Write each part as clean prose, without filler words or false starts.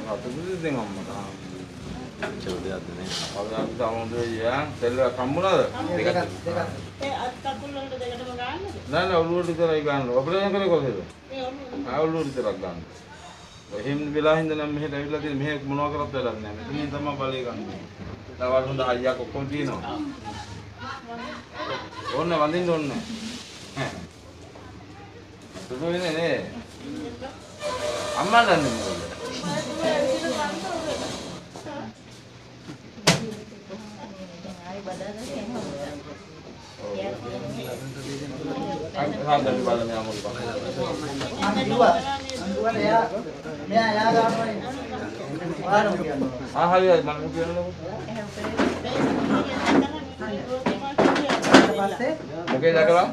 අතපොදි දෙන්න අම්මා. චෝදේ අදනේ. අවදාන සමුදේ යා තෙල් කම්මුණාද? දෙකක්. ඒ අත් කකුල් වලට දෙකටම ගන්නද? නෑ ඔළුවට විතරයි ගන්න. ඔපරේෂන් කරේ කොහෙද? මේ ඔළුව. ඔළුවට විතරක් ගන්න. එහෙම වෙලා හින්දා නම් මෙහෙට ඇවිල්ලා තියෙන මෙහෙ මොනවා කරත් වැඩක් නෑ. මෙතනින් තමයි බලය ගන්න. දවල් හොඳ හයියක් ඔක්කොම තියෙනවා. ඕන්න වඳින්න ඕනේ. සුදු වෙන්නේ නේ. අම්මා දන්නේ මොකද? Ada di badan yang mau dipakai. Hari ya, mana mungkin lo? Mungkin jaga lah.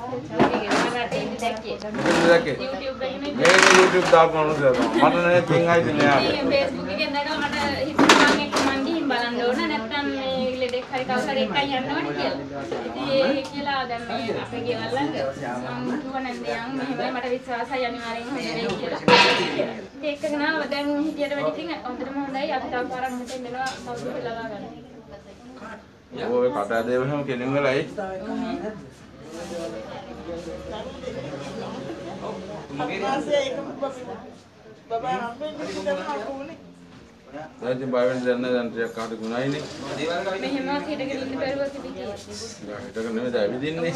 YouTube dah mana sih? Mana nih tinggal di mana? Facebook ke naga mana mandi himbalan dona නැත්නම් මේ ලෙඩෙක් හරි කවුරු හරි එකයි යන්නවනේ කියලා. ඉතින් ඒ කියලා දැන් මේ අපේ ගෙවල් ළඟ මම කිව්වා නැන්දේ යන් මෙහෙමයි මට විශ්වාසයි අනිවාර්යෙන් හොඳ වෙයි කියලා. ඒක ගනවා දැන් හිටියට වැඩි ඉතින් හොඳටම හොඳයි අපි තව පාරක් මෙතෙන් දෙනවා කවුරු වෙලා ගන්න. ඔය කතා දේව හැම කෙනෙක් වෙලයි. Nanti bawain dana dan dia kau guna ini. මෙහෙම හිටගෙන ඉන්න බැරුව තිබිටි. Kita kan nih jadi ini.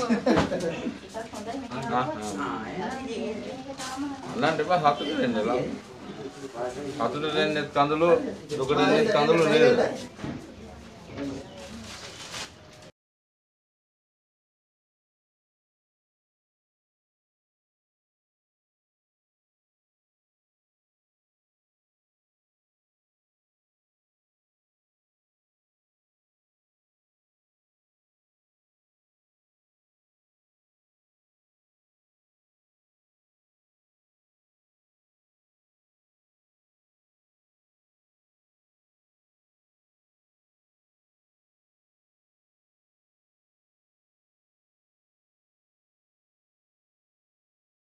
Nanti pas satu keren lah. Satu keren net kandulu, dua keren net kandulu nih.